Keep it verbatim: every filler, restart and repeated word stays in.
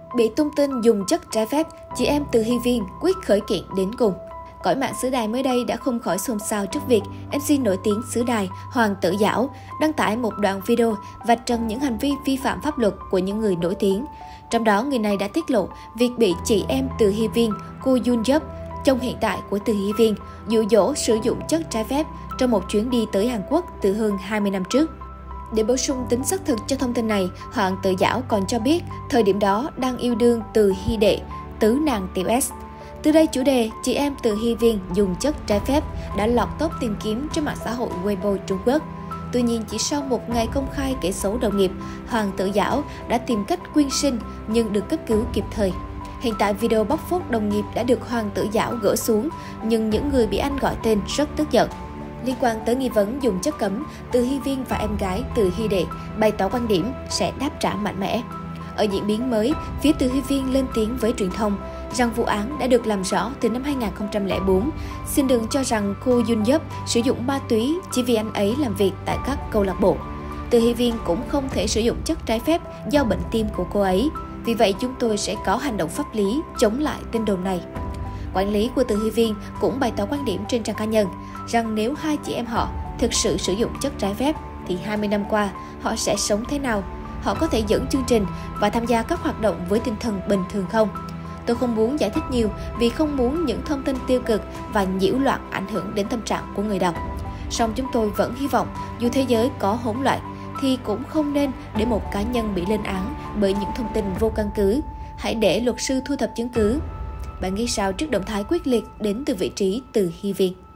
Bị tung tin dùng chất trái phép, chị em Từ Hy Viên quyết khởi kiện đến cùng. Cõi mạng xứ đài mới đây đã không khỏi xôn xao trước việc em xê nổi tiếng xứ đài Hoàng Tử Giảo đăng tải một đoạn video vạch trần những hành vi vi phạm pháp luật của những người nổi tiếng. Trong đó, người này đã tiết lộ việc bị chị em Từ Hy Viên, cô Yoon Yup, chồng hiện tại của Từ Hy Viên, dụ dỗ sử dụng chất trái phép trong một chuyến đi tới Hàn Quốc từ hơn hai mươi năm trước. Để bổ sung tính xác thực cho thông tin này, Hoàng Tử Giảo còn cho biết thời điểm đó đang yêu đương Từ Hy Đệ, tứ nàng tiểu S. Từ đây, chủ đề chị em Từ Hy Viên dùng chất trái phép đã lọt top tìm kiếm trên mạng xã hội Weibo Trung Quốc. Tuy nhiên, chỉ sau một ngày công khai kể xấu đồng nghiệp, Hoàng Tử Giảo đã tìm cách quyên sinh nhưng được cấp cứu kịp thời. Hiện tại, video bóc phốt đồng nghiệp đã được Hoàng Tử Giảo gỡ xuống, nhưng những người bị anh gọi tên rất tức giận. Liên quan tới nghi vấn dùng chất cấm, Từ Hy Viên và em gái Từ Hy Đệ bày tỏ quan điểm sẽ đáp trả mạnh mẽ. Ở diễn biến mới, phía Từ Hy Viên lên tiếng với truyền thông rằng vụ án đã được làm rõ từ năm hai nghìn không trăm lẻ bốn. Xin đừng cho rằng cô Yoon Yup sử dụng ma túy chỉ vì anh ấy làm việc tại các câu lạc bộ. Từ Hy Viên cũng không thể sử dụng chất trái phép do bệnh tim của cô ấy. Vì vậy, chúng tôi sẽ có hành động pháp lý chống lại tin đồn này. Quản lý của Từ Hy Viên cũng bày tỏ quan điểm trên trang cá nhân rằng nếu hai chị em họ thực sự sử dụng chất trái phép thì hai mươi năm qua họ sẽ sống thế nào? Họ có thể dẫn chương trình và tham gia các hoạt động với tinh thần bình thường không? Tôi không muốn giải thích nhiều vì không muốn những thông tin tiêu cực và nhiễu loạn ảnh hưởng đến tâm trạng của người đọc. Song chúng tôi vẫn hy vọng dù thế giới có hỗn loạn thì cũng không nên để một cá nhân bị lên án bởi những thông tin vô căn cứ. Hãy để luật sư thu thập chứng cứ. Bạn nghĩ sao trước động thái quyết liệt đến từ vị trí Từ Hy Viên?